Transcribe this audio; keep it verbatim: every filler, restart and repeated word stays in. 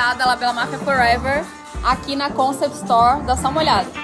da Labellamafia Forever aqui na Concept Store. Dá só uma olhada.